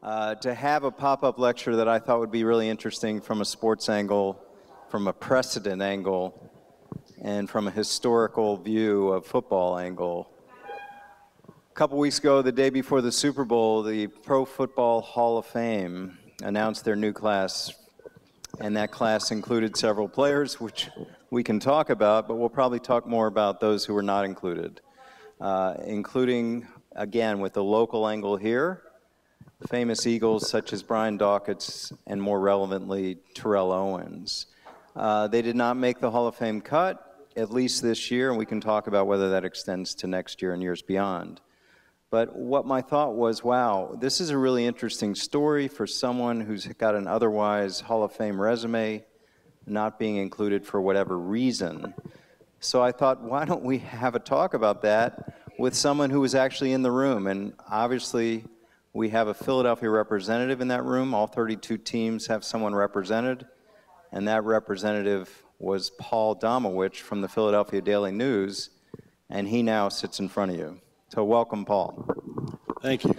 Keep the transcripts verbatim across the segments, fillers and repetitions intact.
uh, to have a pop-up lecture that I thought would be really interesting from a sports angle, from a precedent angle, and from a historical view of football angle. A couple weeks ago, the day before the Super Bowl, the Pro Football Hall of Fame announced their new class, and that class included several players, which we can talk about, but we'll probably talk more about those who were not included, uh, including, again, with the local angle here, famous Eagles such as Brian Dawkins and, more relevantly, Terrell Owens. Uh, they did not make the Hall of Fame cut, at least this year, and we can talk about whether that extends to next year and years beyond. But what my thought was, wow, this is a really interesting story for someone who's got an otherwise Hall of Fame resume, not being included for whatever reason. So I thought, why don't we have a talk about that with someone who was actually in the room? And obviously, we have a Philadelphia representative in that room. All thirty-two teams have someone represented. And that representative was Paul Domowitch from the Philadelphia Daily News. And he now sits in front of you. So welcome, Paul. Thank you.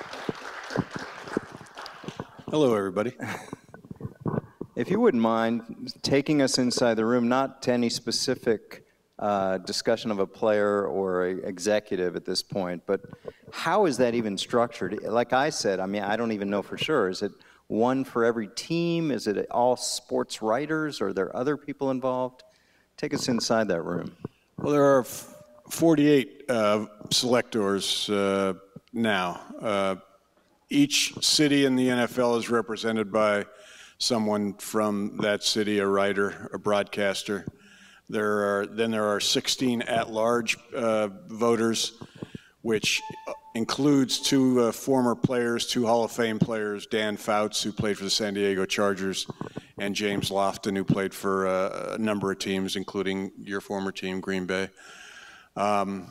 Hello, everybody. If you wouldn't mind taking us inside the room, not to any specific uh, discussion of a player or an executive at this point, but how is that even structured? Like I said, I mean, I don't even know for sure. Is it one for every team? Is it all sports writers? Or are there other people involved? Take us inside that room. Well, there are forty-eight uh, selectors uh, now. Uh, each city in the N F L is represented by someone from that city, a writer, a broadcaster. There are then there are sixteen at-large uh, voters, which includes two uh, former players, two Hall of Fame players, Dan Fouts, who played for the San Diego Chargers, and James Lofton, who played for uh, a number of teams, including your former team, Green Bay. Um,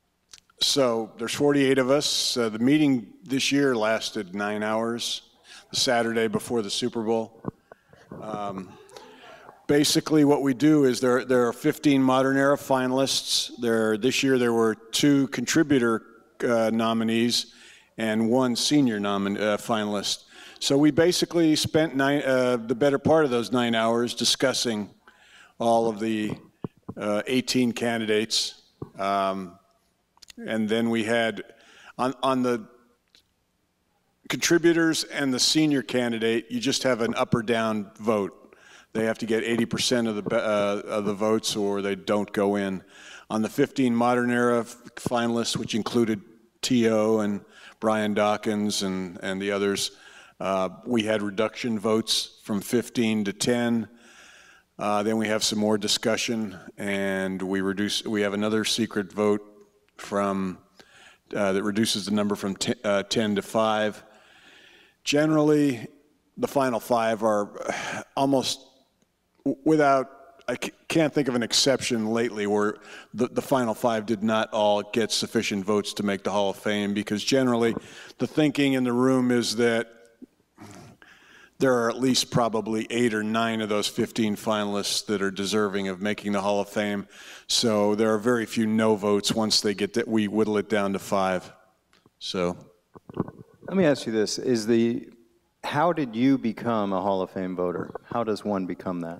so there's forty-eight of us. Uh, the meeting this year lasted nine hours, the Saturday before the Super Bowl. Um, basically what we do is there, there are fifteen modern era finalists. There, this year there were two contributor uh, nominees and one senior nomin uh, finalist. So we basically spent nine, uh, the better part of those nine hours discussing all of the uh, eighteen candidates. Um, and then we had, on, on the contributors and the senior candidate, you just have an up or down vote. They have to get eighty percent of the, uh, of the votes or they don't go in. On the fifteen modern era finalists, which included T O and Brian Dawkins and, and the others, uh, we had reduction votes from fifteen to ten. Uh, then we have some more discussion, and we reduce. We have another secret vote from uh, that reduces the number from ten, uh, ten to five. Generally, the final five are almost without. I can't think of an exception lately where the, the final five did not all get sufficient votes to make the Hall of Fame, because generally, the thinking in the room is that there are at least probably eight or nine of those fifteen finalists that are deserving of making the Hall of Fame. So there are very few no votes once they get that. We whittle it down to five. So let me ask you this: Is the how did you become a Hall of Fame voter? How does one become that?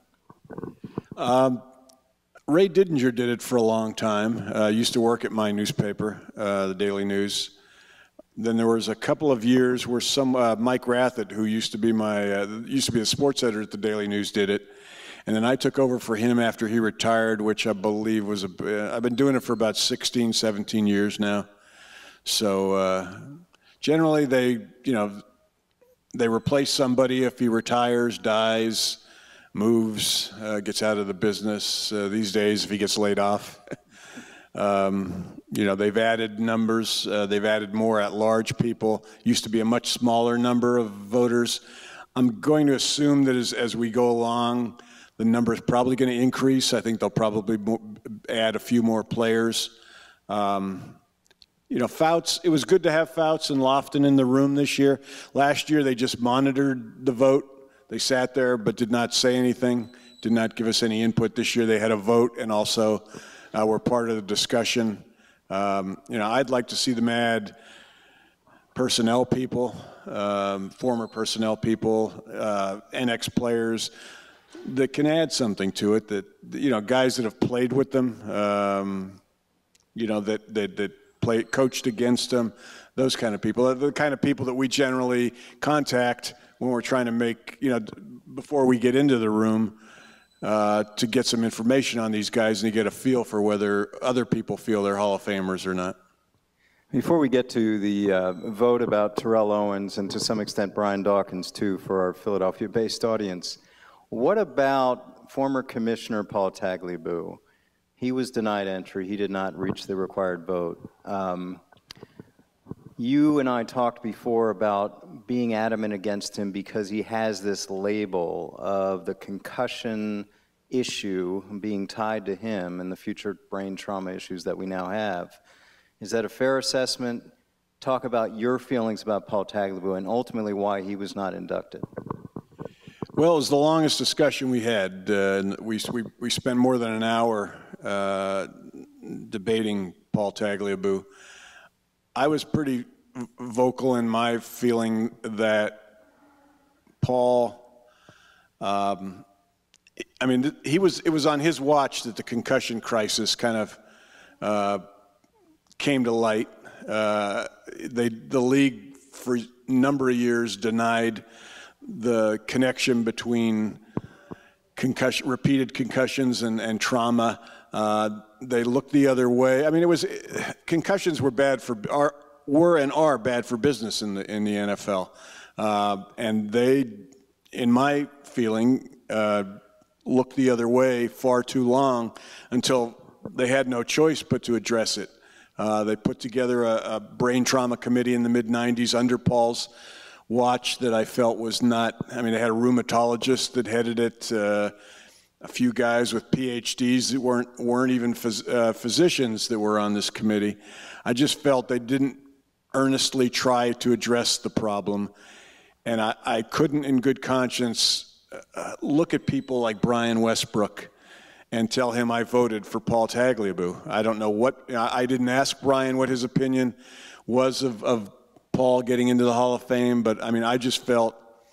Um, Ray Didinger did it for a long time. Uh, used to work at my newspaper, uh, the Daily News. Then there was a couple of years where some uh, Mike Rathett, who used to be my uh, used to be the sports editor at the Daily News, did it, and then I took over for him after he retired, which I believe was a. Uh, I've been doing it for about sixteen, seventeen years now. So uh, generally, they you know they replace somebody if he retires, dies, moves, uh, gets out of the business. Uh, these days, if he gets laid off. Um, you know, they've added numbers. Uh, they've added more at-large people. Used to be a much smaller number of voters. I'm going to assume that as, as we go along, the number is probably going to increase. I think they'll probably add a few more players. Um, you know, Fouts, it was good to have Fouts and Lofton in the room this year. Last year, they just monitored the vote. They sat there but did not say anything, did not give us any input. This year, they had a vote and also Uh, we're part of the discussion. Um, you know, I'd like to see them add personnel people, um, former personnel people, uh, and ex-players that can add something to it. That, you know, guys that have played with them, um, you know, that that that play coached against them. Those kind of people are the kind of people that we generally contact when we're trying to make, you know, before we get into the room, uh, to get some information on these guys and to get a feel for whether other people feel they're Hall of Famers or not. Before we get to the uh, vote about Terrell Owens and to some extent Brian Dawkins too for our Philadelphia-based audience, what about former Commissioner Paul Tagliabue? He was denied entry. He did not reach the required vote. Um, You and I talked before about being adamant against him because he has this label of the concussion issue being tied to him and the future brain trauma issues that we now have. Is that a fair assessment? Talk about your feelings about Paul Tagliabue and ultimately why he was not inducted. Well, it was the longest discussion we had. Uh, we, we, we spent more than an hour uh, debating Paul Tagliabue. I was pretty vocal in my feeling that Paul, um, I mean, he was, it was on his watch that the concussion crisis kind of uh, came to light. Uh, they, the league for a number of years denied the connection between concussion, repeated concussions and, and trauma. Uh, they looked the other way. I mean, it was concussions were bad for are were and are bad for business in the in the N F L, uh, and they, in my feeling, uh, looked the other way far too long until they had no choice but to address it. Uh, they put together a, a brain trauma committee in the mid nineties under Paul's watch that I felt was not. I mean, they had a rheumatologist that headed it. Uh, a few guys with P H Ds that weren't weren't even phys, uh, physicians that were on this committee. I just felt they didn't earnestly try to address the problem, and I, I couldn't, in good conscience, uh, look at people like Brian Westbrook and tell him I voted for Paul Tagliabue. I don't know what. I, I didn't ask Brian what his opinion was of, of Paul getting into the Hall of Fame, but I mean, I just felt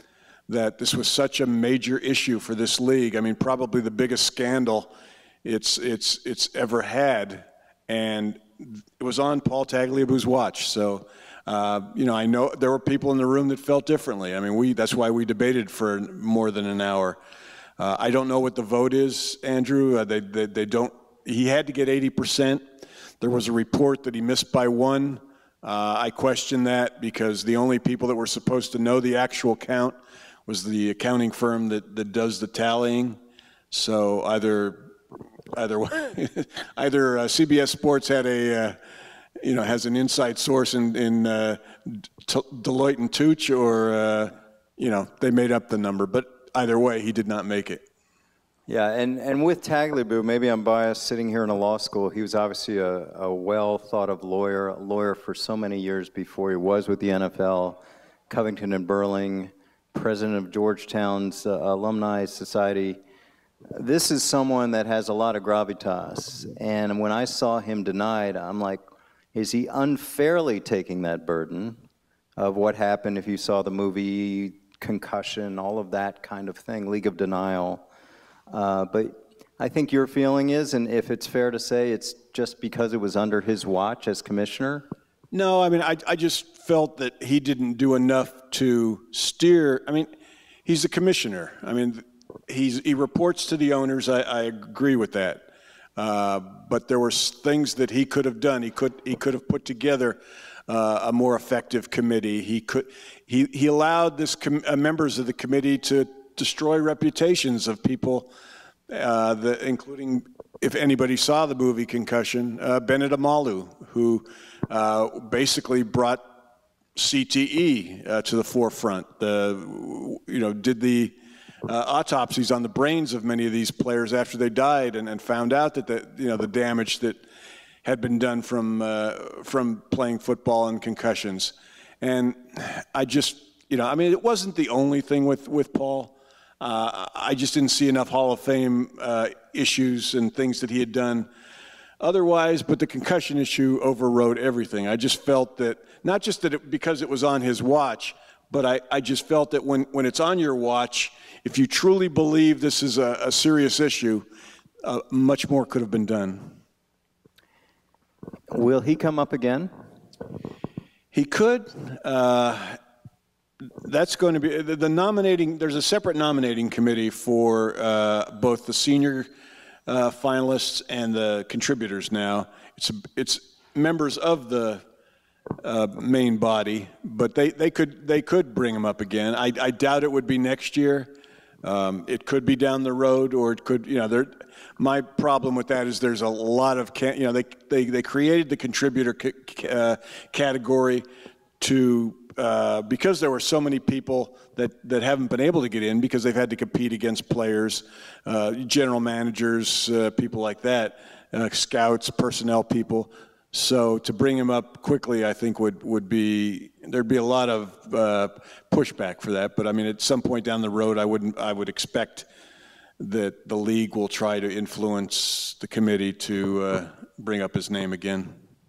that this was such a major issue for this league. I mean, probably the biggest scandal it's it's it's ever had, and it was on Paul Tagliabue's watch. So, uh, you know, I know there were people in the room that felt differently. I mean, we that's why we debated for more than an hour. Uh, I don't know what the vote is, Andrew. Uh, they, they they don't. He had to get eighty percent. There was a report that he missed by one. Uh, I question that because the only people that were supposed to know the actual count was the accounting firm that, that does the tallying. So either either either uh, C B S Sports had a uh, you know has an inside source in in uh, Deloitte and Touche, or uh, you know they made up the number. But either way, he did not make it. Yeah, and, and with Tagliabue, maybe I'm biased sitting here in a law school. He was obviously a, a well-thought-of lawyer, a lawyer for so many years before he was with the N F L, Covington and Burling, president of Georgetown's uh, Alumni Society. This is someone that has a lot of gravitas. And when I saw him denied, I'm like, is he unfairly taking that burden of what happened if you saw the movie Concussion, all of that kind of thing, League of Denial? Uh, but I think your feeling is, and if it's fair to say, it's just because it was under his watch as commissioner? No, I mean, I, I just felt that he didn't do enough to steer. I mean, he's the commissioner. I mean, he's, he reports to the owners. I, I agree with that. Uh, but there were things that he could have done. He could, he could have put together uh, a more effective committee. He could, he, he allowed this com uh, members of the committee to destroy reputations of people, uh, the, including, if anybody saw the movie Concussion, uh, Bennett Amalu, who uh, basically brought C T E uh, to the forefront. The, you know, did the uh, autopsies on the brains of many of these players after they died, and, and found out that the, you know, the damage that had been done from uh, from playing football and concussions. And I just, you know, I mean, it wasn't the only thing with with Paul. Uh, I just didn't see enough Hall of Fame uh, issues and things that he had done otherwise, but the concussion issue overrode everything. I just felt that, not just that it, because it was on his watch, but I, I just felt that when, when it's on your watch, if you truly believe this is a, a serious issue, uh, much more could have been done. Will he come up again? He could. Uh, that's going to be the, the nominating. There's a separate nominating committee for uh, both the senior uh, finalists and the contributors now. It's it's members of the uh, main body, but they, they could they could bring him up again. I, I doubt it would be next year. Um, it could be down the road, or it could, you know, there. My problem with that is there's a lot of, you know, they they, they created the contributor ca uh, category to uh, because there were so many people that that haven't been able to get in because they've had to compete against players, uh, general managers, uh, people like that, uh, scouts, personnel people. So to bring him up quickly, I think would would be there'd be a lot of uh, pushback for that. But I mean, at some point down the road, I wouldn't I would expect that the league will try to influence the committee to uh, bring up his name again.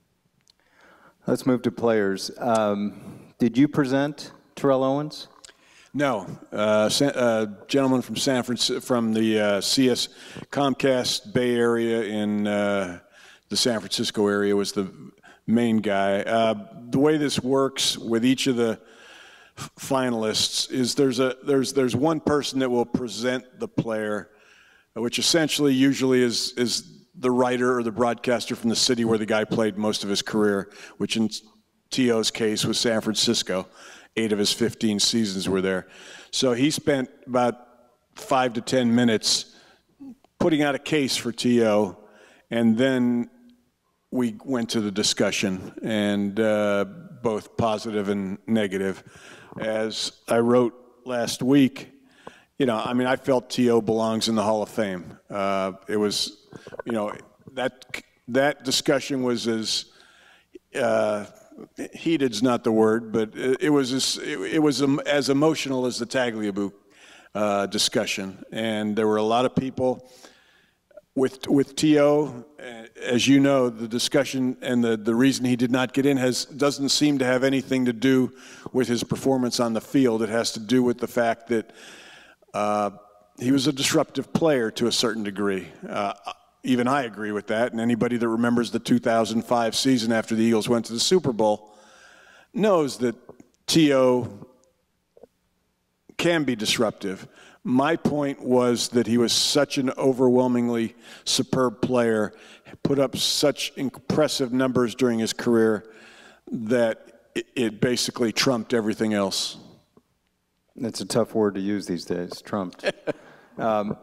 Let's move to players. Um, did you present Terrell Owens? No, uh, uh, gentleman from San Francisco, from the uh, C S Comcast Bay Area in uh, the San Francisco area was the main guy. Uh, the way this works with each of the finalists is there's a there's there's one person that will present the player, which essentially usually is is the writer or the broadcaster from the city where the guy played most of his career, which in T O's case was San Francisco. Eight of his fifteen seasons were there. So he spent about five to ten minutes putting out a case for T O, and then we went to the discussion, and uh, both positive and negative. As I wrote last week, you know, I mean, I felt T O belongs in the Hall of Fame. Uh, it was, you know, that that discussion was as uh, heated's not the word, but it, it was as, it, it was um, as emotional as the Tagliabue uh, discussion, and there were a lot of people with with T O. As you know, the discussion and the the reason he did not get in has doesn't seem to have anything to do with his performance on the field. It has to do with the fact that uh, he was a disruptive player to a certain degree. Uh, even I agree with that, and anybody that remembers the two thousand five season after the Eagles went to the Super Bowl knows that T O can be disruptive. My point was that he was such an overwhelmingly superb player, put up such impressive numbers during his career that it, it basically trumped everything else. That's a tough word to use these days, trumped. um,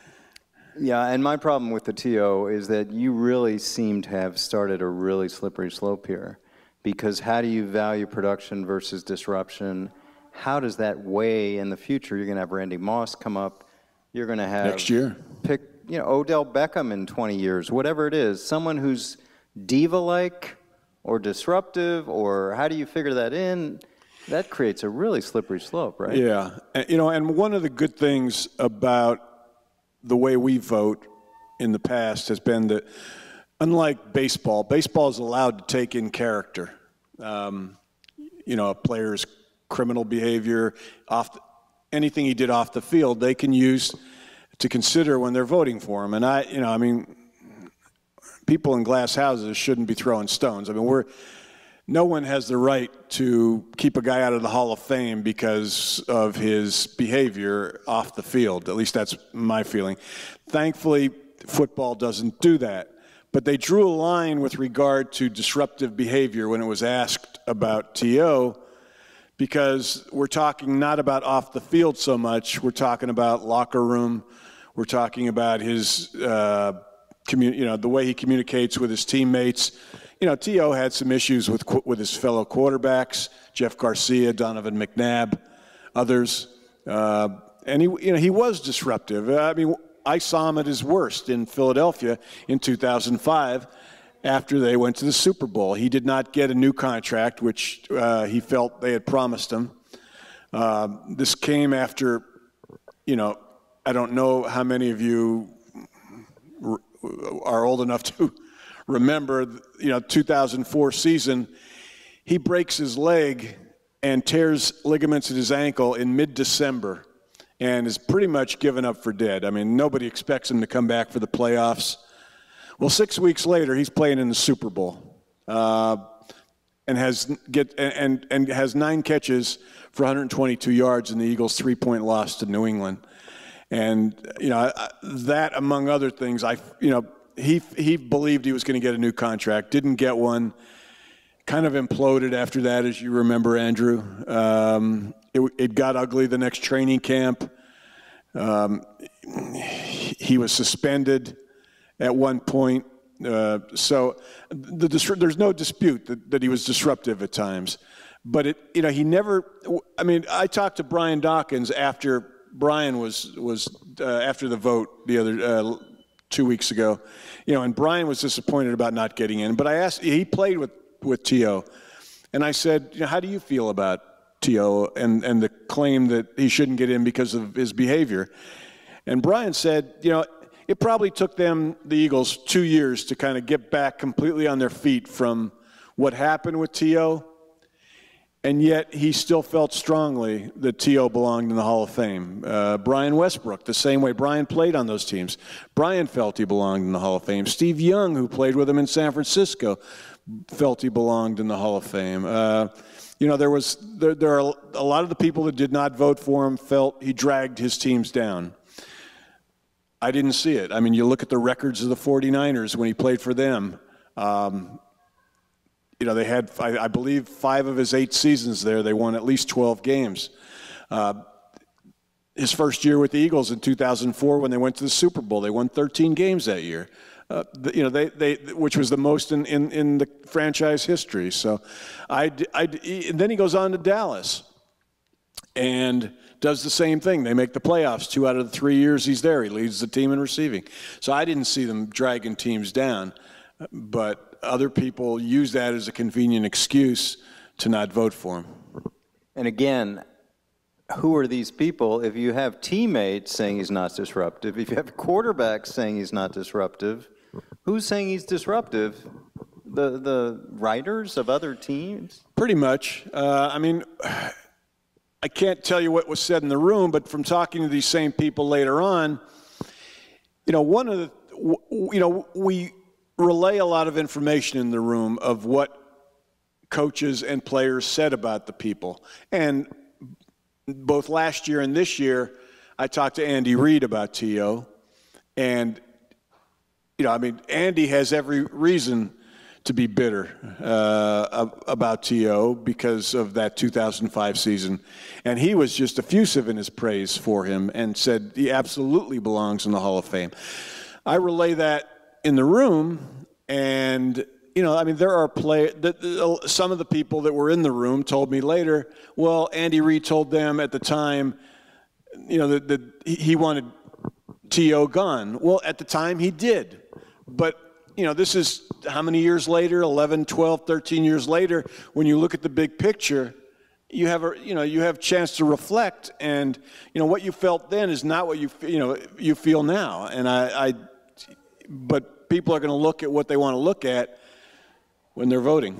yeah, and my problem with the T O is that you really seem to have started a really slippery slope here, because how do you value production versus disruption? How does that weigh in the future? You're going to have Randy Moss come up. You're going to have next year. Pick, you know, Odell Beckham in twenty years, whatever it is. Someone who's diva-like or disruptive, or how do you figure that in? That creates a really slippery slope, right? Yeah, you know, and one of the good things about the way we vote in the past has been that, unlike baseball, baseball is allowed to take in character. Um, you know, a player's criminal behavior, off the, anything he did off the field, they can use to consider when they're voting for him. And I, you know, I mean, people in glass houses shouldn't be throwing stones. I mean, we're no one has the right to keep a guy out of the Hall of Fame because of his behavior off the field. At least that's my feeling. Thankfully, football doesn't do that. But they drew a line with regard to disruptive behavior when it was asked about T O, because we're talking not about off the field so much. We're talking about locker room. We're talking about his, uh, commu- you know, the way he communicates with his teammates. You know, T O had some issues with with his fellow quarterbacks, Jeff Garcia, Donovan McNabb, others, uh, and he, you know, he was disruptive. I mean, I saw him at his worst in Philadelphia in two thousand five. After they went to the Super Bowl. He did not get a new contract, which uh, he felt they had promised him. Uh, this came after, you know, I don't know how many of you are old enough to remember, you know, two thousand four season, he breaks his leg and tears ligaments at his ankle in mid-December and is pretty much given up for dead. I mean, nobody expects him to come back for the playoffs. Well, six weeks later, he's playing in the Super Bowl uh, and has get and and has nine catches for one hundred twenty-two yards in the Eagles' three-point loss to New England. And you know that, among other things, I you know he he believed he was going to get a new contract, didn't get one. Kind of imploded after that, as you remember, Andrew. Um, it, it got ugly the next training camp. Um, he was suspended at one point. Uh, so the, the, there's no dispute that, that he was disruptive at times. But, it, you know, he never – I mean, I talked to Brian Dawkins after Brian was, was uh, after the vote the other uh, two weeks ago. You know, and Brian was disappointed about not getting in. But I asked – he played with – with T O And I said, you know, how do you feel about T O and, and the claim that he shouldn't get in because of his behavior? And Brian said, you know, it probably took them, the Eagles, two years to kind of get back completely on their feet from what happened with T O And yet he still felt strongly that T O belonged in the Hall of Fame. Uh, Brian Westbrook, the same way Brian played on those teams. Brian felt he belonged in the Hall of Fame. Steve Young, who played with him in San Francisco, felt he belonged in the Hall of Fame. Uh, you know, there was there, there are a lot of the people that did not vote for him felt he dragged his teams down. I didn't see it. I mean, you look at the records of the forty-niners when he played for them. Um, you know, they had, I, I believe, five of his eight seasons there. They won at least twelve games. Uh, his first year with the Eagles in two thousand four, when they went to the Super Bowl, they won thirteen games that year. Uh, the, you know, they, they, which was the most in, in, in the franchise history. So, I, I, and then he goes on to Dallas and does the same thing. They make the playoffs two out of the three years he's there. He leads the team in receiving. So I didn't see them dragging teams down, but other people use that as a convenient excuse to not vote for him. And again, who are these people? If you have teammates saying he's not disruptive, if you have quarterbacks saying he's not disruptive, who's saying he's disruptive? The the writers of other teams? Pretty much. Uh, I mean, I can't tell you what was said in the room, but from talking to these same people later on, you know, one of the, you know, we relay a lot of information in the room of what coaches and players said about the people. And both last year and this year, I talked to Andy Reid about T O And, you know, I mean, Andy has every reason to be bitter uh, about T O because of that two thousand five season. And he was just effusive in his praise for him and said he absolutely belongs in the Hall of Fame. I relay that in the room, and, you know, I mean, there are play. Some of the people that were in the room told me later, well, Andy Reid told them at the time, you know, that, that he wanted T O gone. Well, at the time he did. But, you know, this is how many years later, eleven, twelve, thirteen years later, when you look at the big picture, you have a, you know, you have a chance to reflect, and, you know, what you felt then is not what you, you know, you feel now. And I, I but people are going to look at what they want to look at when they're voting.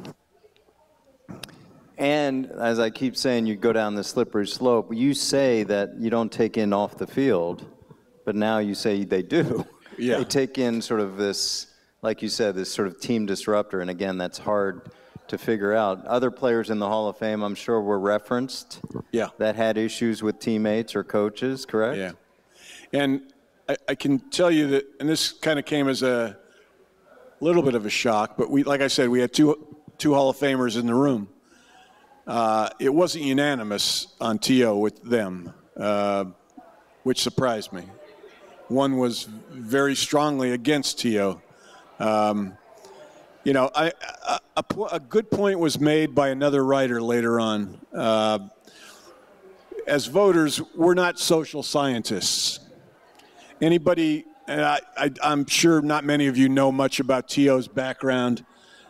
And as I keep saying, you go down the slippery slope. You say that you don't take in off the field, but now you say they do. Yeah. They take in sort of this, like you said, this sort of team disruptor. And again, that's hard to figure out. Other players in the Hall of Fame, I'm sure, were referenced. Yeah. That had issues with teammates or coaches, correct? Yeah. And I, I can tell you that, and this kind of came as a little bit of a shock, but we, like I said, we had two two Hall of Famers in the room. Uh, it wasn't unanimous on T O with them, uh, which surprised me. One was very strongly against T O Um, you know, I, a, a, a good point was made by another writer later on. Uh, as voters, we're not social scientists. Anybody, and I, I, I'm sure not many of you know much about T O's background.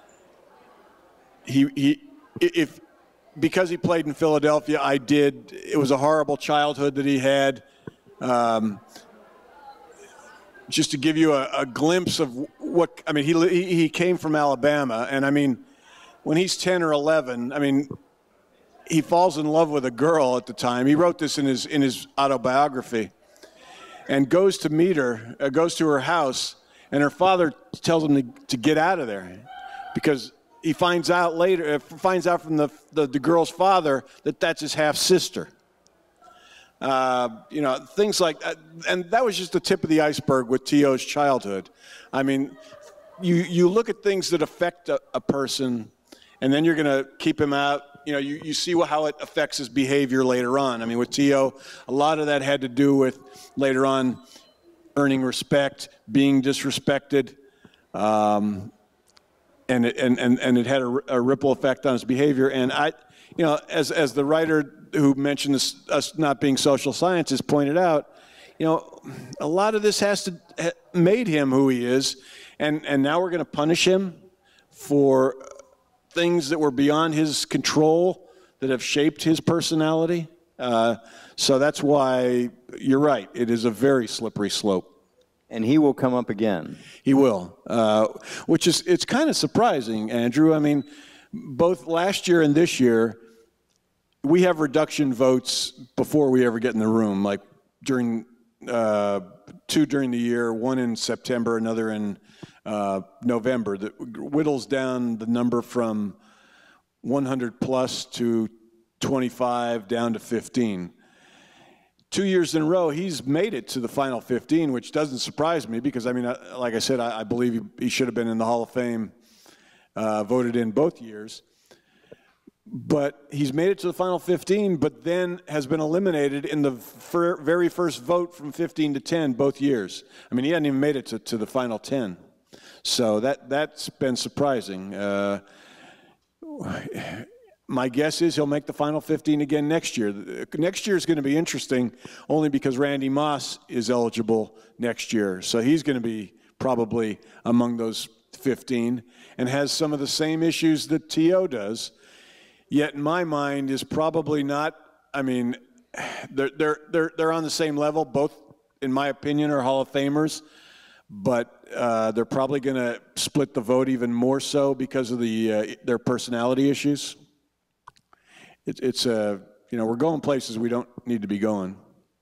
He, he, if, because he played in Philadelphia, I did. It was a horrible childhood that he had. Um, just to give you a, a glimpse of what I mean, he he came from Alabama, and I mean, when he's ten or eleven, I mean, he falls in love with a girl at the time. He wrote this in his in his autobiography, and goes to meet her, uh, goes to her house, and her father tells him to, to get out of there, because he finds out later, uh, finds out from the, the the girl's father that that's his half sister. Uh, you know, things like that. And that was just the tip of the iceberg with T O's childhood. I mean, you, you look at things that affect a, a person, and then you're going to keep him out. You know, you, you see how it affects his behavior later on. I mean, with T O, a lot of that had to do with later on earning respect, being disrespected, um, and, it, and, and, and it had a, a ripple effect on his behavior. And I, you know, as, as the writer who mentioned this, us not being social scientists pointed out, you know, a lot of this has to ha, made him who he is, and and now we're going to punish him for things that were beyond his control that have shaped his personality. Uh, so that's why you're right. It is a very slippery slope. And he will come up again. He will, uh, which is it's kind of surprising, Andrew. I mean, both last year and this year, we have reduction votes before we ever get in the room, like during uh, two during the year, one in September, another in uh, November, that whittles down the number from one hundred plus to twenty-five down to fifteen. Two years in a row, he's made it to the final fifteen, which doesn't surprise me because, I mean, like I said, I, I believe he, he should have been in the Hall of Fame, uh, voted in both years. But he's made it to the final fifteen, but then has been eliminated in the fir very first vote from fifteen to ten both years. I mean, he hadn't even made it to, to the final ten. So that, that's been surprising. Uh, my guess is he'll make the final fifteen again next year. Next year is going to be interesting only because Randy Moss is eligible next year. So he's going to be probably among those fifteen and has some of the same issues that T O does. Yet in my mind is probably not, I mean, they're, they're, they're, they're on the same level. Both, in my opinion, are Hall of Famers. But uh, they're probably going to split the vote even more so because of the, uh, their personality issues. It, it's, uh, you know, we're going places we don't need to be going.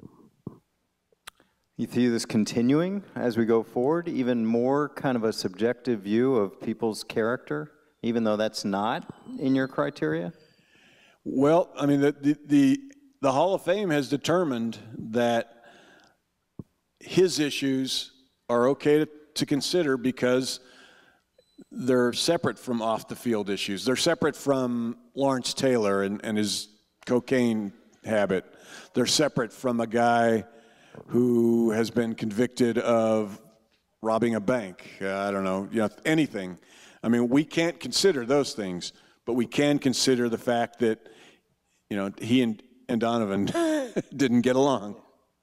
You see this continuing as we go forward, even more kind of a subjective view of people's character? Even though that's not in your criteria? Well, I mean, the, the, the, the Hall of Fame has determined that his issues are okay to, to consider because they're separate from off-the-field issues. They're separate from Lawrence Taylor and, and his cocaine habit. They're separate from a guy who has been convicted of robbing a bank. Uh, I don't know, you know, anything. I mean, we can't consider those things, but we can consider the fact that, you know, he and, and Donovan didn't get along.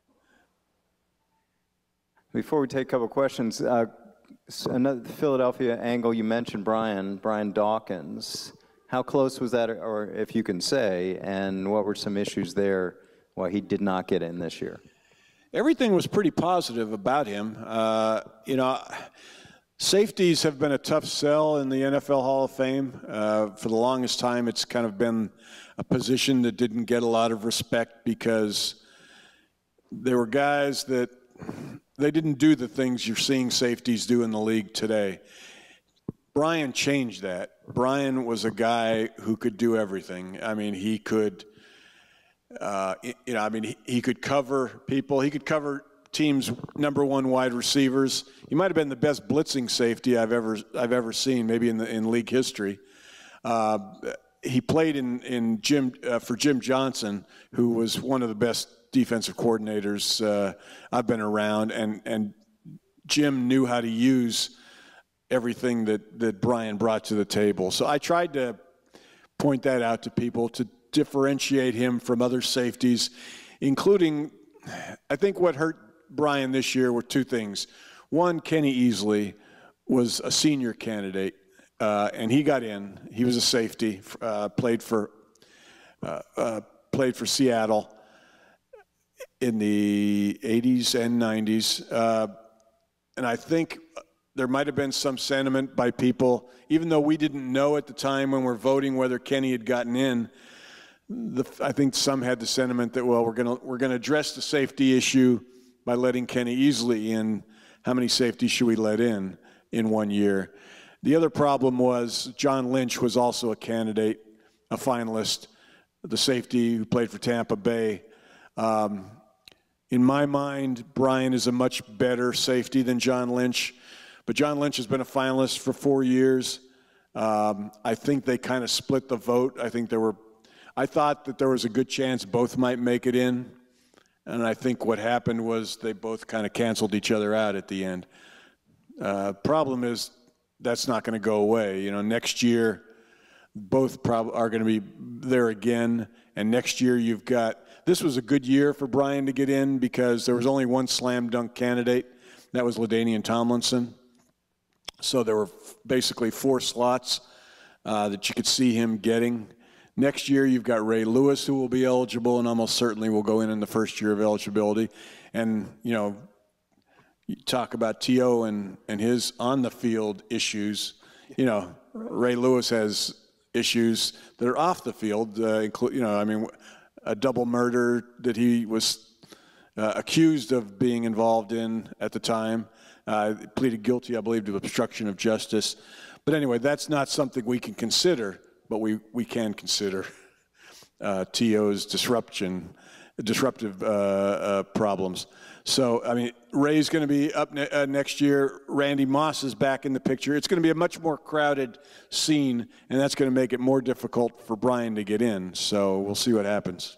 Before we take a couple questions, uh, another Philadelphia angle, you mentioned Brian, Brian Dawkins. How close was that, or if you can say, and what were some issues there why he did not get in this year? Everything was pretty positive about him. Uh, you know, safeties have been a tough sell in the N F L Hall of Fame. Uh, for the longest time, it's kind of been a position that didn't get a lot of respect because there were guys that they didn't do the things you're seeing safeties do in the league today. Brian changed that. Brian was a guy who could do everything. I mean, he could, uh, you know, I mean, he, he could cover people. He could cover team's number one wide receivers. He might have been the best blitzing safety I've ever I've ever seen, maybe in the in league history. Uh, he played in in Jim uh, for Jim Johnson, who was one of the best defensive coordinators uh, I've been around, and and Jim knew how to use everything that that Brian brought to the table. So I tried to point that out to people to differentiate him from other safeties, including, I think what hurt Brian this year were two things. One, Kenny Easley was a senior candidate, uh, and he got in. He was a safety, uh, played for uh, uh, played for Seattle in the eighties and nineties, uh, and I think there might have been some sentiment by people, even though we didn't know at the time when we're voting whether Kenny had gotten in. The, I think some had the sentiment that, well, we're going to we're going to address the safety issue by letting Kenny easily in. How many safeties should we let in in one year? The other problem was John Lynch was also a candidate, a finalist, the safety who played for Tampa Bay. Um, in my mind, Brian is a much better safety than John Lynch, but John Lynch has been a finalist for four years. Um, I think they kind of split the vote. I think there were, I thought that there was a good chance both might make it in, and I think what happened was they both kind of canceled each other out at the end. Uh, problem is that's not going to go away. You know, next year, both prob- are going to be there again, and next year you've got, this was a good year for Brian to get in because there was only one slam dunk candidate. That was LaDainian Tomlinson. So there were basically four slots uh, that you could see him getting. Next year you've got Ray Lewis, who will be eligible and almost certainly will go in in the first year of eligibility. And, you know, you talk about T O and, and his on-the-field issues. You know, Ray Lewis has issues that are off the field, uh, include, you know, I mean, a double murder that he was uh, accused of being involved in at the time. Uh, pleaded guilty, I believe, to obstruction of justice. But anyway, that's not something we can consider, but we, we can consider uh, T O's disruption, disruptive uh, uh, problems. So, I mean, Ray's going to be up ne- uh, next year. Randy Moss is back in the picture. It's going to be a much more crowded scene, and that's going to make it more difficult for Brian to get in. So we'll see what happens.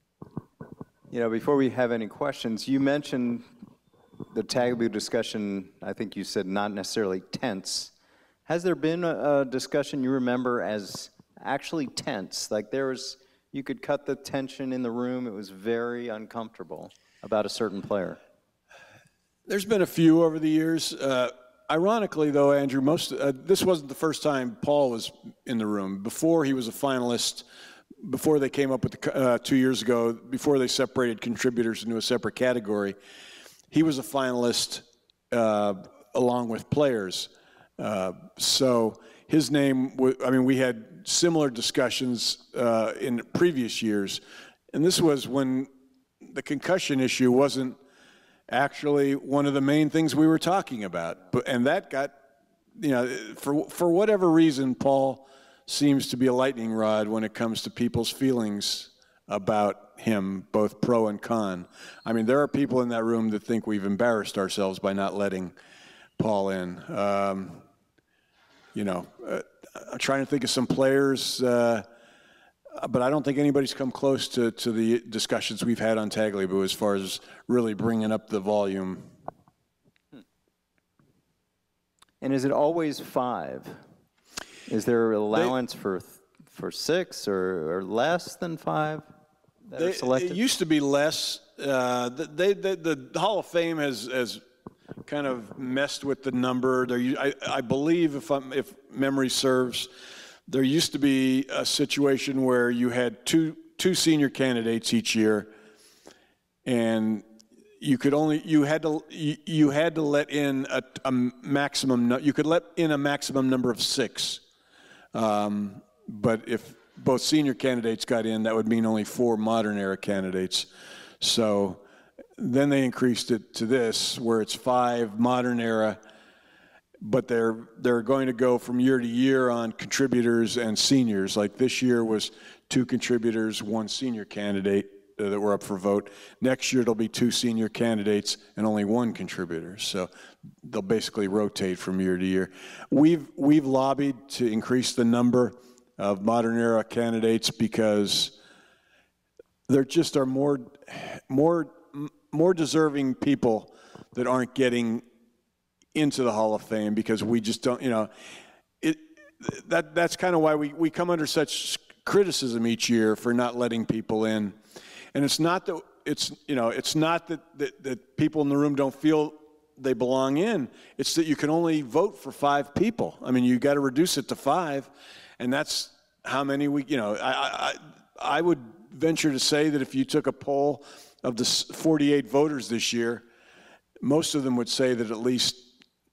You know, before we have any questions, you mentioned the Tagliabue discussion. I think you said not necessarily tense. Has there been a, a discussion you remember as actually tense? Like there was, you could cut the tension in the room. It was very uncomfortable about a certain player. There's been a few over the years. Uh, ironically, though, Andrew, most uh, this wasn't the first time Paul was in the room. Before he was a finalist, before they came up with the, uh, two years ago, before they separated contributors into a separate category, he was a finalist uh, along with players. Uh, so his name, w- I mean, we had similar discussions uh, in previous years, and this was when the concussion issue wasn't actually one of the main things we were talking about. But, and that got, you know, for, for whatever reason, Paul seems to be a lightning rod when it comes to people's feelings about him, both pro and con. I mean, there are people in that room that think we've embarrassed ourselves by not letting Paul in. Um, you know, uh, I'm trying to think of some players, uh, but I don't think anybody's come close to, to the discussions we've had on Tagliabue as far as really bringing up the volume. And is it always five? Is there allowance they, for for six or, or less than five that they, are selected? It used to be less. Uh, they, they, the Hall of Fame has, has kind of messed with the number. There, I, I believe, if, I'm, if memory serves, there used to be a situation where you had two two senior candidates each year, and you could only you had to you, you had to let in a, a maximum. You could let in a maximum number of six, um, but if both senior candidates got in, that would mean only four modern era candidates. So then they increased it to this, where it's five modern era. But they're they're going to go from year to year on contributors and seniors. Like this year was two contributors, one senior candidate uh, that were up for vote. Next year it'll be two senior candidates and only one contributor. So they'll basically rotate from year to year. We've we've lobbied to increase the number of modern era candidates because there just are more more more deserving people that aren't getting into the Hall of Fame because we just don't, you know, it. That that's kind of why we, we come under such criticism each year for not letting people in, and it's not that it's you know it's not that that, that people in the room don't feel they belong in. It's that you can only vote for five people. I mean, you got to reduce it to five, and that's how many we you know. I I I would venture to say that if you took a poll of the forty-eight voters this year, most of them would say that at least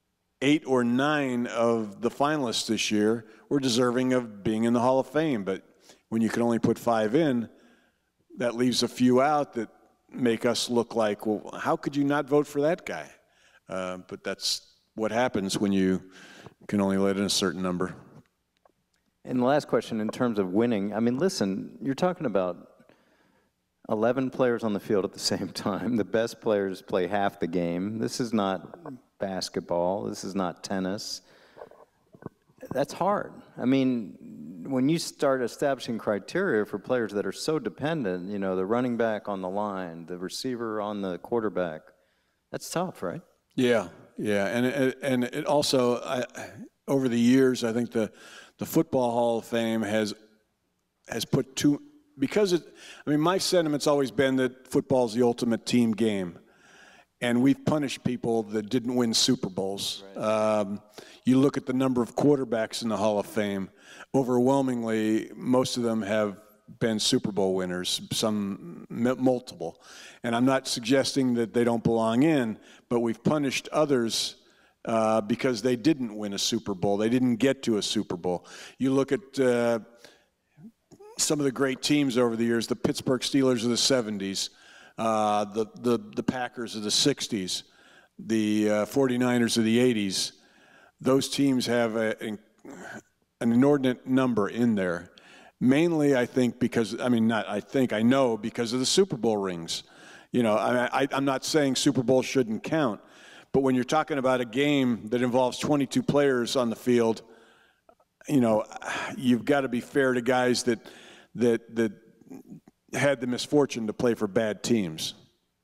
eight or nine of the finalists this year were deserving of being in the Hall of Fame. But when you can only put five in, that leaves a few out that make us look like, well, how could you not vote for that guy? Uh, but that's what happens when you can only let in a certain number. And the last question, in terms of winning, I mean, listen, you're talking about eleven players on the field at the same time. The best players play half the game. This is not basketball. This is not tennis. That's hard. I mean, when you start establishing criteria for players that are so dependent, you know, the running back on the line, the receiver on the quarterback, that's tough, right? Yeah, yeah. And it, and it also, I, over the years, I think the, the Football Hall of Fame has has put two, because it, I mean, my sentiment's always been that football's the ultimate team game. And we've punished people that didn't win Super Bowls. Right. Um, you look at the number of quarterbacks in the Hall of Fame, overwhelmingly, most of them have been Super Bowl winners, some multiple. And I'm not suggesting that they don't belong in, but we've punished others uh, because they didn't win a Super Bowl. They didn't get to a Super Bowl. You look at uh, some of the great teams over the years, the Pittsburgh Steelers of the seventies, Uh, the, the, the Packers of the sixties, the uh, forty-niners of the eighties. Those teams have a, a, an inordinate number in there. Mainly, I think, because, I mean, not I think, I know, because of the Super Bowl rings. You know, I, I, I'm not saying Super Bowl shouldn't count, but when you're talking about a game that involves twenty-two players on the field, you know, you've got to be fair to guys that that that had the misfortune to play for bad teams.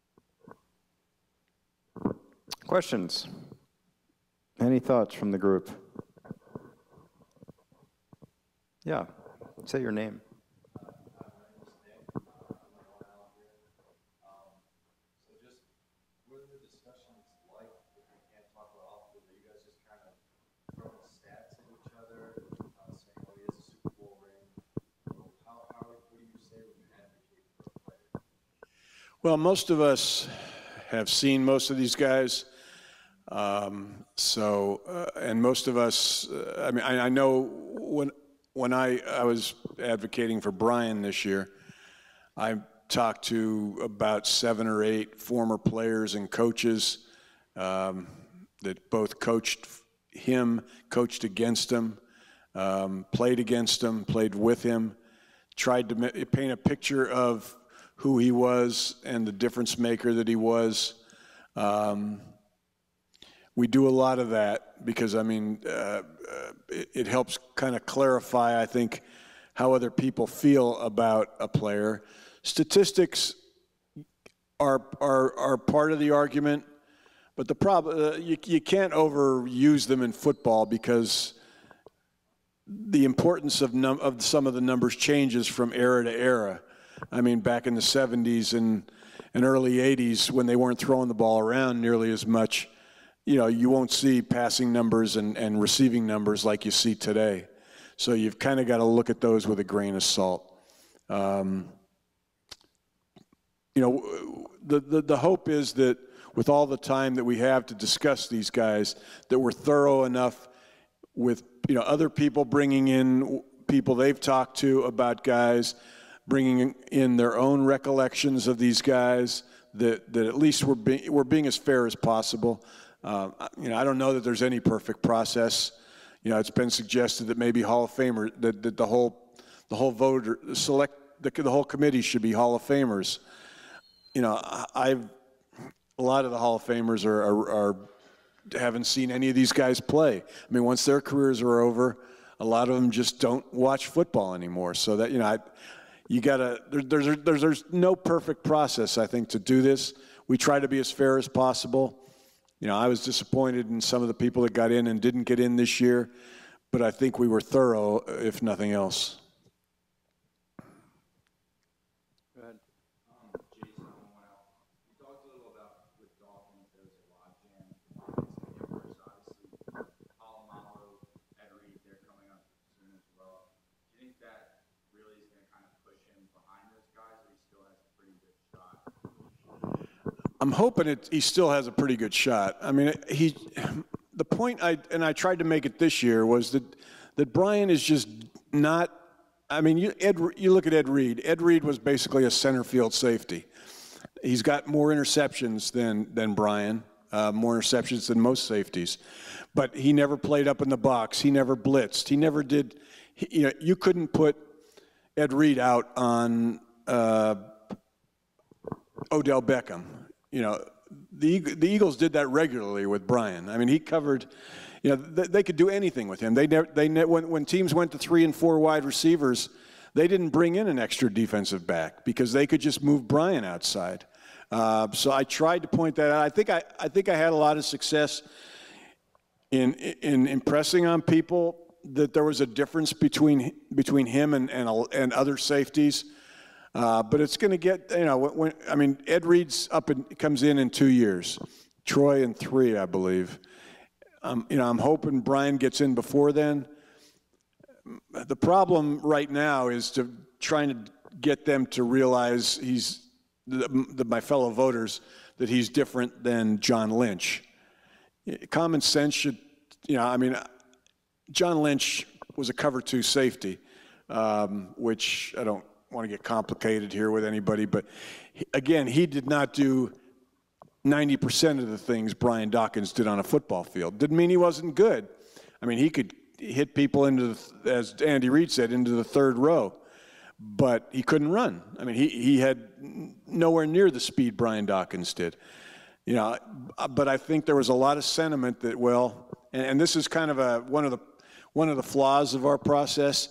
Questions? Any thoughts from the group? Yeah, say your name. Well, most of us have seen most of these guys, um, so uh, and most of us. Uh, I mean, I, I know when when I I was advocating for Brian this year, I talked to about seven or eight former players and coaches um, that both coached him, coached against him, um, played against him, played with him, tried to ma- paint a picture of who he was and the difference maker that he was. Um, we do a lot of that because, I mean, uh, uh, it, it helps kind of clarify, I think, how other people feel about a player. Statistics are are, are part of the argument, but the problem, uh, you, you can't overuse them in football because the importance of, num- of some of the numbers changes from era to era. I mean, back in the seventies and, and early eighties, when they weren't throwing the ball around nearly as much, you know, you won't see passing numbers and, and receiving numbers like you see today. So you've kind of got to look at those with a grain of salt. Um, you know, the, the, the hope is that with all the time that we have to discuss these guys, that we're thorough enough with, you know, other people bringing in people they've talked to about guys, bringing in their own recollections of these guys, that, that at least we're, be, we're being as fair as possible. Uh, you know, I don't know that there's any perfect process. You know, it's been suggested that maybe Hall of Famer, that, that the whole, the whole voter, select, the, the whole committee should be Hall of Famers. You know, I've, a lot of the Hall of Famers are, are, are haven't seen any of these guys play. I mean, once their careers are over, a lot of them just don't watch football anymore. So that, you know, I, You gotta. There, there's there's there's no perfect process, I think, to do this. We try to be as fair as possible. You know, I was disappointed in some of the people that got in and didn't get in this year, but I think we were thorough, if nothing else. Go ahead. Um, Jason, you talked a little about with Dolphins. There's a logjam. It's going to get worse, obviously. Polamalu, Ed Reed, they're coming up soon as well. Do you think that really is going to kind of push him behind those guys, or he still has a pretty good shot? I'm hoping it, he still has a pretty good shot. I mean, he the point I and I tried to make it this year was that that Brian is just not. I mean, you Ed, you look at Ed Reed. Ed Reed was basically a center field safety. He's got more interceptions than than Brian, uh, more interceptions than most safeties, but he never played up in the box. He never blitzed. He never did. He, you know, you couldn't put Ed Reed out on uh, Odell Beckham. You know, the the Eagles did that regularly with Brian. I mean, he covered. You know, they, they could do anything with him. They never. They ne- when when teams went to three and four wide receivers, they didn't bring in an extra defensive back because they could just move Brian outside. Uh, so I tried to point that out. I think I I think I had a lot of success in in impressing on people that there was a difference between between him and and, and other safeties. Uh, but it's going to get, you know, when, I mean, Ed Reed's up and comes in in two years, Troy in three, I believe. Um, you know, I'm hoping Brian gets in before then. The problem right now is to trying to get them to realize he's, the, the, my fellow voters, that he's different than John Lynch. Common sense should, you know, I mean, John Lynch was a cover two safety, um, which I don't want to get complicated here with anybody, but he, again, he did not do ninety percent of the things Brian Dawkins did on a football field. Didn't mean he wasn't good. I mean, he could hit people into, the, as Andy Reid said, into the third row, but he couldn't run. I mean, he, he had nowhere near the speed Brian Dawkins did. You know, but I think there was a lot of sentiment that, well, and, and this is kind of a one of the one of the flaws of our process.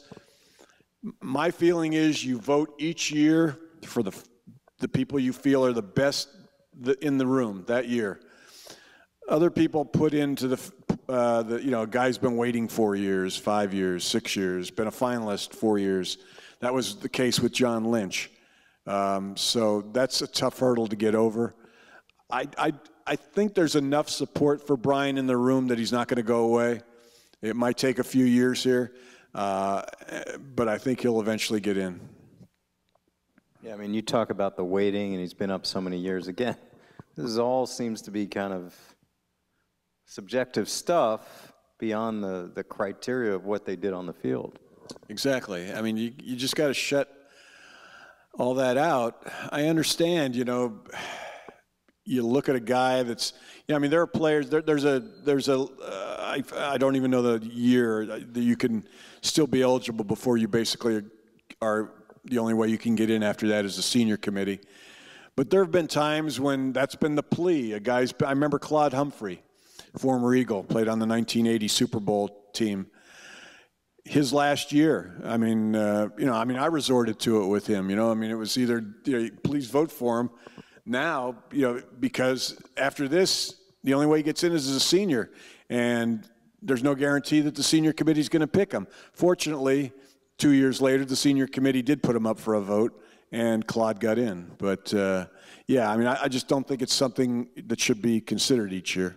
My feeling is you vote each year for the the people you feel are the best in the room that year. Other people put into the, uh, the you know, a guy's been waiting four years, five years, six years, been a finalist four years. That was the case with John Lynch. Um, so that's a tough hurdle to get over. I, I, I think there's enough support for Brian in the room that he's not going to go away. It might take a few years here. Uh, but I think he'll eventually get in. Yeah, I mean, you talk about the waiting, and he's been up so many years. Again, this is all seems to be kind of subjective stuff beyond the, the criteria of what they did on the field. Exactly. I mean, you, you just got to shut all that out. I understand, you know, you look at a guy that's, you know, I mean, there are players, there, there's a, there's a, uh, I, I don't even know the year that you can still be eligible before you basically are, the only way you can get in after that is the senior committee. But there have been times when that's been the plea. A guy's, I remember Claude Humphrey, former Eagle, played on the nineteen eighty Super Bowl team. His last year, I mean, uh, you know, I mean, I resorted to it with him. You know, I mean, it was either, you know, please vote for him now, you know, because after this, the only way he gets in is as a senior, and there's no guarantee that the senior committee is going to pick him. Fortunately, two years later, the senior committee did put him up for a vote, and Claude got in. But, uh, yeah, I mean, I, I just don't think it's something that should be considered each year.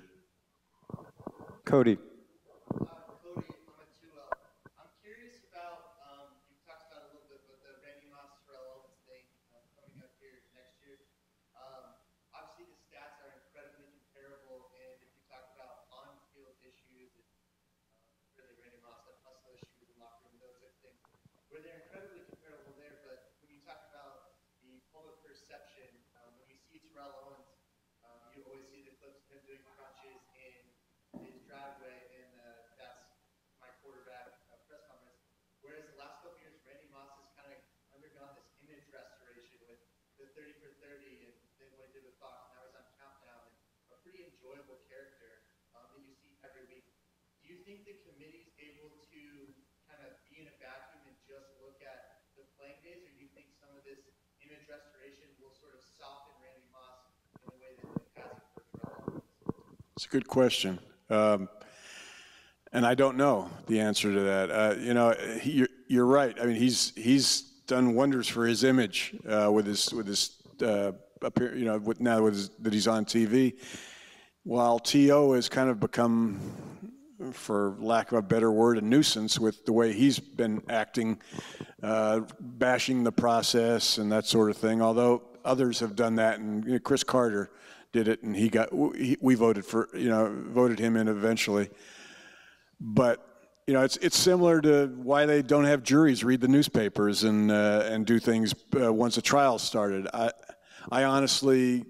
Cody. The committee's able to kind of be in a vacuum and just look at the playing days, or do you think some of this image restoration will sort of soften Randy Moss in a way that it hasn't for Terrell Owens? It's a good question. Um, and I don't know the answer to that. Uh, you know, he, you're, you're right. I mean, he's he's done wonders for his image uh, with his with his uh, appear, you know, with, now with his, that he's on T V. While T O has kind of become, for lack of a better word, a nuisance with the way he's been acting, uh, bashing the process and that sort of thing. Although others have done that, and you know, Chris Carter did it, and he got he, we voted for you know voted him in eventually. But you know, it's it's similar to why they don't have juries read the newspapers and uh, and do things uh, once a trial started. I I honestly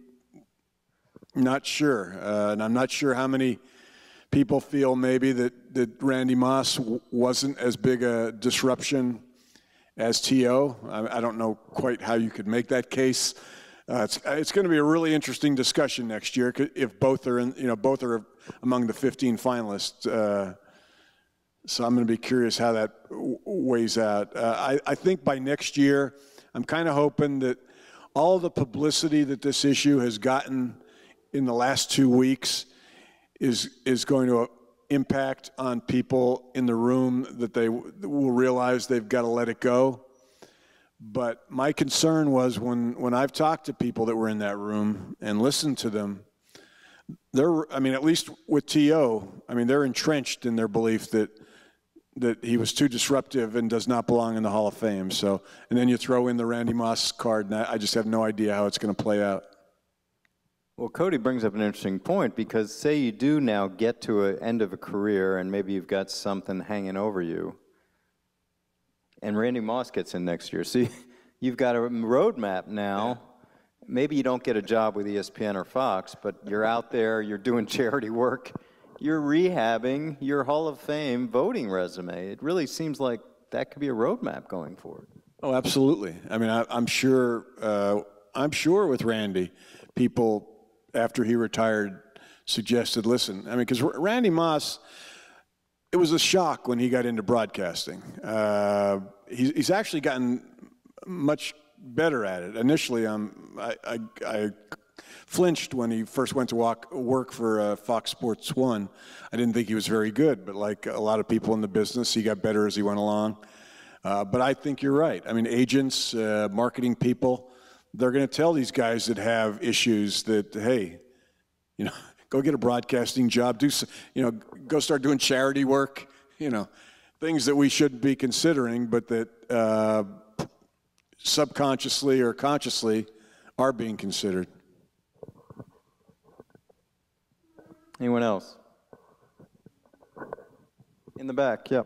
not sure, uh, and I'm not sure how many people feel maybe that that Randy Moss w- wasn't as big a disruption as T O. I, I don't know quite how you could make that case. Uh, it's it's going to be a really interesting discussion next year if both are in, you know both are among the fifteen finalists. Uh, so I'm going to be curious how that w- weighs out. Uh, I I think by next year, I'm kind of hoping that all the publicity that this issue has gotten in the last two weeks is is going to impact on people in the room, that they w- will realize they've got to let it go. But my concern was when, when I've talked to people that were in that room and listened to them, they're, I mean, at least with T O, I mean, they're entrenched in their belief that that he was too disruptive and does not belong in the Hall of Fame. So, and then you throw in the Randy Moss card, and I just have no idea how it's going to play out. Well, Cody brings up an interesting point, because say you do now get to an end of a career and maybe you've got something hanging over you, and Randy Moss gets in next year. So you, you've got a roadmap now. Yeah. Maybe you don't get a job with E S P N or Fox, but you're out there, you're doing charity work, you're rehabbing your Hall of Fame voting resume. It really seems like that could be a roadmap going forward. Oh, absolutely. I mean, I, I'm sure. Uh, I'm sure with Randy, people after he retired suggested, listen. I mean, because Randy Moss, it was a shock when he got into broadcasting. Uh, he's, he's actually gotten much better at it. Initially, um, I, I, I flinched when he first went to walk, work for uh, Fox Sports One. I didn't think he was very good, but like a lot of people in the business, he got better as he went along. Uh, but I think you're right. I mean, agents, uh, marketing people, they're going to tell these guys that have issues that, hey, you know, go get a broadcasting job, do, you know, go start doing charity work, you know, things that we shouldn't be considering, but that uh, subconsciously or consciously are being considered. Anyone else? In the back, yep.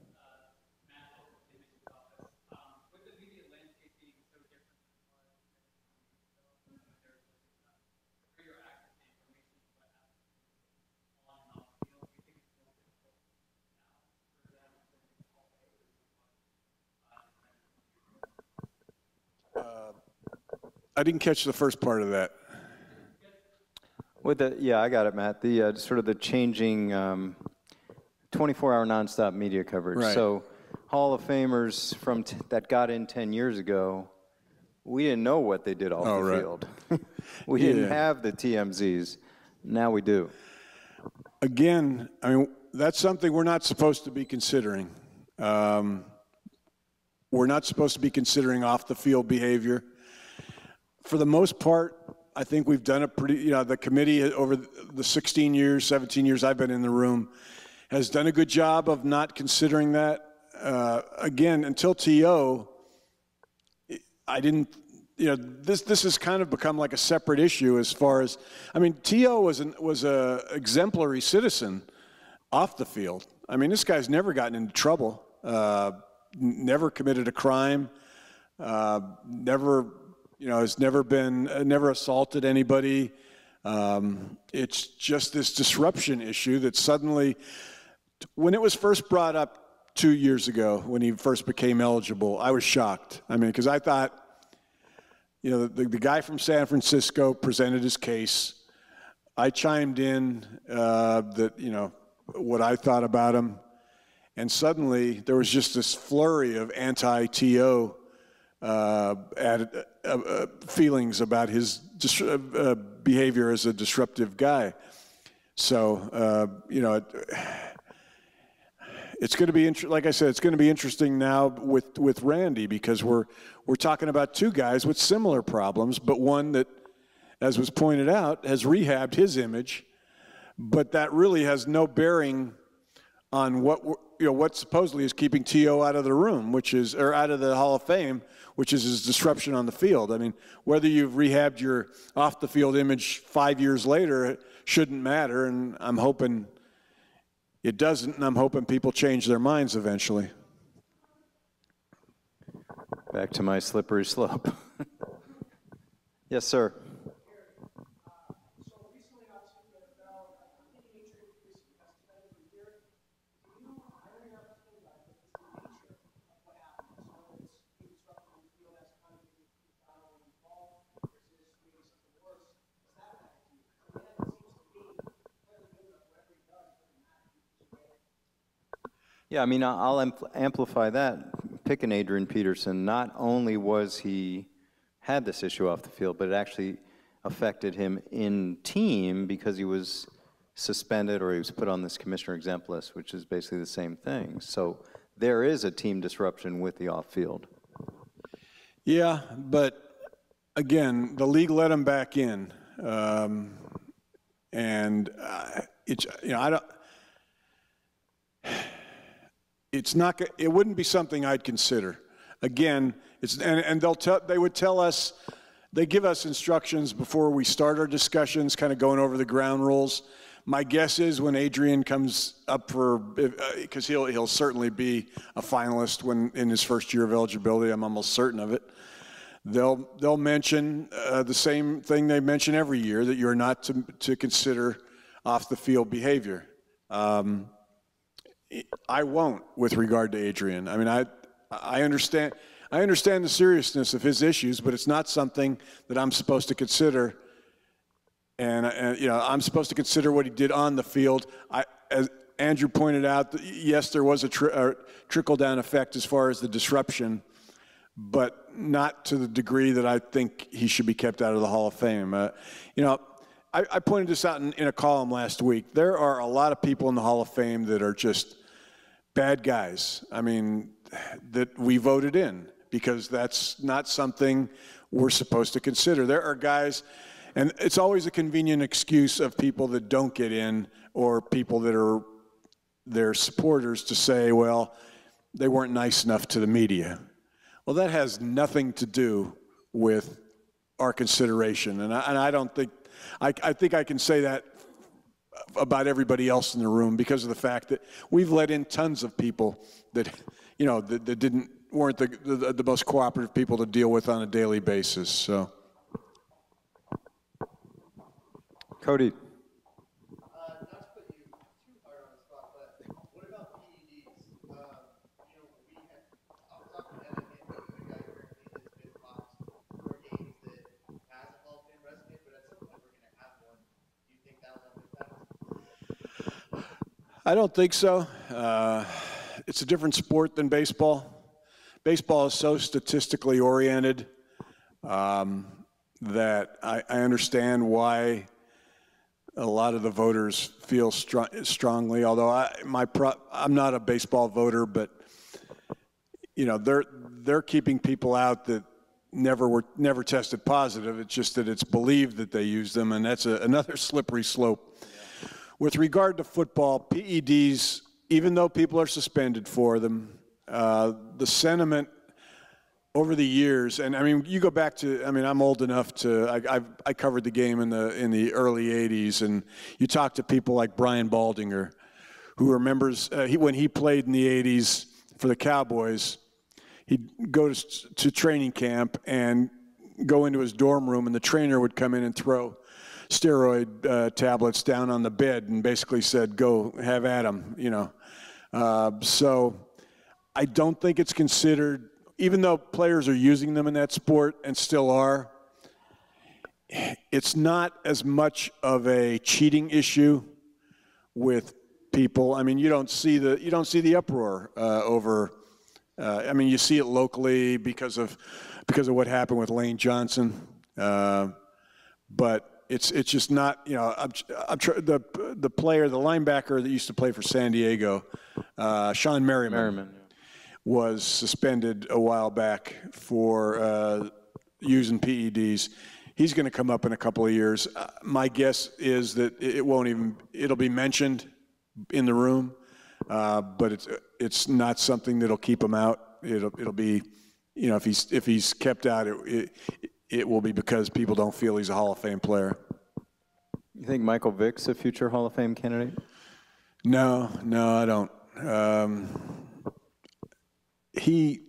I didn't catch the first part of that. With the, yeah, I got it, Matt. The uh, sort of the changing um, twenty-four hour nonstop media coverage. Right. So Hall of Famers from t- that got in ten years ago, we didn't know what they did off oh, the right. field. we yeah. didn't have the T M Zs. Now we do. Again, I mean, that's something we're not supposed to be considering. Um, we're not supposed to be considering off the field behavior. For the most part, I think we've done a pretty, you know, the committee over the sixteen years, seventeen years I've been in the room has done a good job of not considering that. Uh, again, until T O, I didn't, you know, this this has kind of become like a separate issue as far as, I mean, T O was an, was a exemplary citizen off the field. I mean, this guy's never gotten into trouble, uh, never committed a crime, uh, never. You know, has never been, uh, never assaulted anybody. Um, it's just this disruption issue that suddenly, when it was first brought up two years ago, when he first became eligible, I was shocked. I mean, because I thought, you know, the, the guy from San Francisco presented his case. I chimed in uh, that, you know, what I thought about him. And suddenly there was just this flurry of anti-T O Uh, added, uh, uh, feelings about his dis- uh, uh, behavior as a disruptive guy. So, uh, you know, it, it's going to be, int- like I said, it's going to be interesting now with, with Randy, because we're, we're talking about two guys with similar problems, but one that, as was pointed out, has rehabbed his image, but that really has no bearing on what, we're, you know, what supposedly is keeping T O out of the room, which is, or out of the Hall of Fame, which is his disruption on the field. I mean, whether you've rehabbed your off-the-field image five years later, it shouldn't matter, and I'm hoping it doesn't, and I'm hoping people change their minds eventually. Back to my slippery slope. Yes, sir. Yeah, I mean, I'll ampl amplify that. Picking Adrian Peterson, not only was he had this issue off the field, but it actually affected him in team because he was suspended or he was put on this commissioner exempt list, which is basically the same thing. So there is a team disruption with the off field. Yeah, but again, the league let him back in, um, and uh, it's you know I don't. It's not. It wouldn't be something I'd consider. Again, it's and, and they'll tell. They would tell us. They give us instructions before we start our discussions, kind of going over the ground rules. My guess is when Adrian comes up for, because uh, he'll he'll certainly be a finalist when in his first year of eligibility. I'm almost certain of it. They'll they'll mention uh, the same thing they mention every year, that you're not to to consider off the field behavior. Um, I won't with regard to Adrian. I mean, I I understand I understand the seriousness of his issues, but it's not something that I'm supposed to consider. And, and you know, I'm supposed to consider what he did on the field. I, as Andrew pointed out, yes, there was a, tri a trickle-down effect as far as the disruption, but not to the degree that I think he should be kept out of the Hall of Fame. Uh, you know, I, I pointed this out in, in a column last week. There are a lot of people in the Hall of Fame that are just bad guys. I mean, that we voted in because that's not something we're supposed to consider. There are guys, and it's always a convenient excuse of people that don't get in or people that are their supporters to say, well, they weren't nice enough to the media. Well, that has nothing to do with our consideration. And I, and I don't think, I, I think I can say that about everybody else in the room because of the fact that we've let in tons of people that, you know, that, that didn't, weren't the, the, the most cooperative people to deal with on a daily basis, so. Cody. Uh, not to put you too hard on the spot, but what about P E Ds? Um, you know, we had, off the top of my head, I can't think of a guy currently that's been popped for games that has a Hall of Fame resume, but at some point we're going to have one. Do you think that'll have impact? I don't think so. Uh, it's a different sport than baseball. Baseball is so statistically oriented um, that I, I understand why a lot of the voters feel strong, strongly. Although I, my pro, I'm not a baseball voter, but you know they're they're keeping people out that never were never tested positive. It's just that it's believed that they use them, and that's a, another slippery slope. Yeah. With regard to football, P E Ds, even though people are suspended for them, uh, the sentiment over the years, and I mean, you go back to, I mean, I'm old enough to, I, I've, I covered the game in the in the early eighties, and you talk to people like Brian Baldinger, who remembers uh, he, when he played in the eighties for the Cowboys, he'd go to, to training camp and go into his dorm room, and the trainer would come in and throw steroid uh, tablets down on the bed and basically said, go have at 'em, you know. Uh, so I don't think it's considered, even though players are using them in that sport and still are, it's not as much of a cheating issue with people. I mean, you don't see the you don't see the uproar uh, over. Uh, I mean, you see it locally because of because of what happened with Lane Johnson, uh, but it's it's just not. You know, I'm, I'm tr the the player, the linebacker that used to play for San Diego, uh, Sean Merriman. Merriman. Was suspended a while back for uh, using P E Ds. He's going to come up in a couple of years. Uh, my guess is that it won't even, it'll be mentioned in the room, uh, but it's it's not something that'll keep him out. It'll it'll be, you know, if he's if he's kept out, it it, it will be because people don't feel he's a Hall of Fame player. You think Michael Vick's a future Hall of Fame candidate? No, no, I don't. Um, he.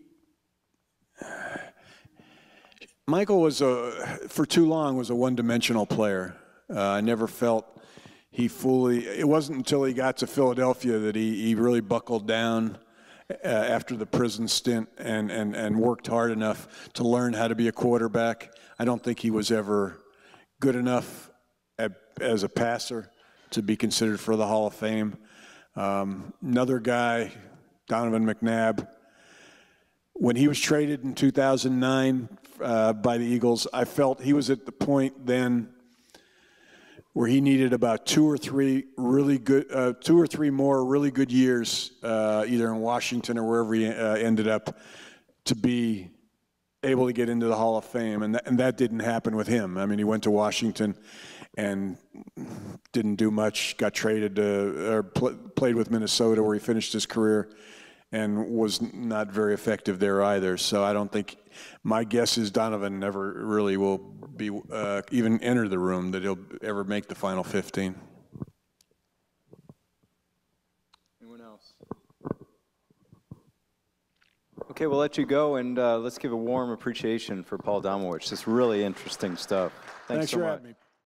Michael was a, for too long, was a one-dimensional player. Uh, I never felt he fully, it wasn't until he got to Philadelphia that he, he really buckled down uh, after the prison stint and, and, and worked hard enough to learn how to be a quarterback. I don't think he was ever good enough at, as a passer to be considered for the Hall of Fame. Um, another guy, Donovan McNabb, when he was traded in two thousand nine uh, by the Eagles, I felt he was at the point then where he needed about two or three really good, uh, two or three more really good years, uh, either in Washington or wherever he uh, ended up, to be able to get into the Hall of Fame, and that, and that didn't happen with him. I mean, he went to Washington and didn't do much, got traded to, or pl- played with Minnesota where he finished his career and was not very effective there either. So I don't think, my guess is Donovan never really will be, uh, even enter the room, that he'll ever make the final fifteen. Anyone else? Okay, we'll let you go, and uh, let's give a warm appreciation for Paul Domowitch. This is really interesting stuff. Thanks, Thanks so for much. having me.